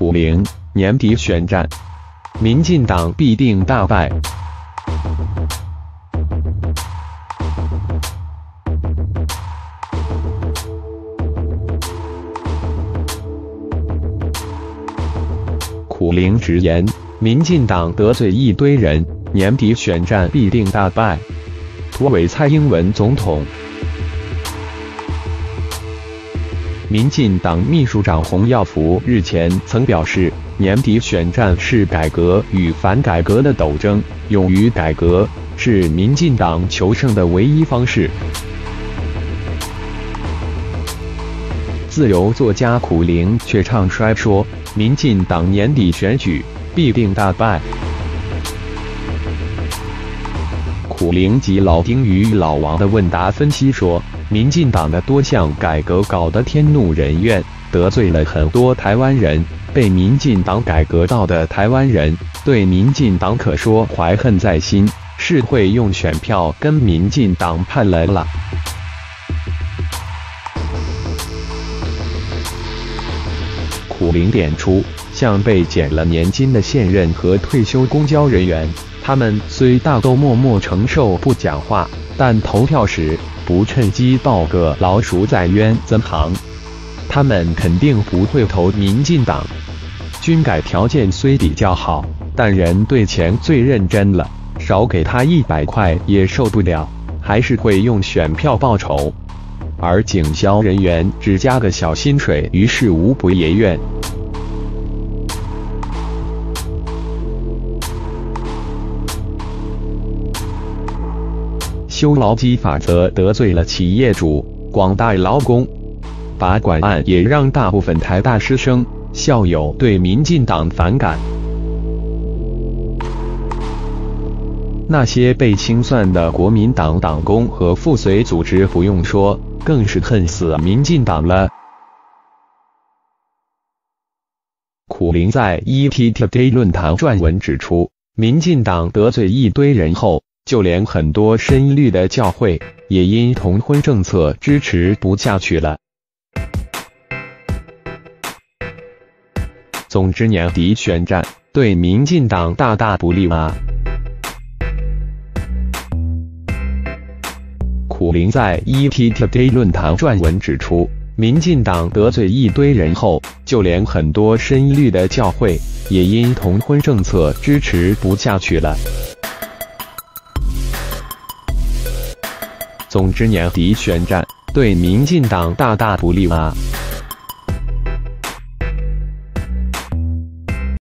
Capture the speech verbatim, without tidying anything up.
苦苓年底选战，民进党必定大败。苦苓直言，民进党得罪一堆人，年底选战必定大败。突围蔡英文总统。民进党秘书长洪耀福日前曾表示，年底选战是改革与反改革的斗争，勇于改革是民进党求胜的唯一方式。自由作家苦苓却唱衰说，民进党年底选举必定大败。苦苓及老丁与老王的问答分析说，民进党的多项改革搞得天怒人怨，得罪了很多台湾人，被民进党改革到的台湾人对民进党可说怀恨在心，是会用选票跟民进党判来了。苦苓点出，像被减了年金的现任和退休公交人员，他们虽大都默默承受不讲话，但投票时不趁机报个老鼠仔冤怎行？他们肯定不会投民进党。军改条件虽比较好，但人对钱最认真了，少给他一百块也受不了，还是会用选票报仇。而警消人员只加个小薪水，于是无不也愿。修劳基法则得罪了企业主、广大劳工，拔管案也让大部分台大师生、校友对民进党反感。那些被清算的国民党党工和附随组织不用说，更是恨死民进党了。苦苓在 E T Today 论坛撰文指出，民进党得罪一堆人后，就连很多深绿的教会也因同婚政策支持不下去了。总之年底选战对民进党大大不利啊！苦苓在 E T Today 论坛撰文指出，民进党得罪一堆人后，就连很多深绿的教会也因同婚政策支持不下去了。总之年底选战对民进党大大不利啊！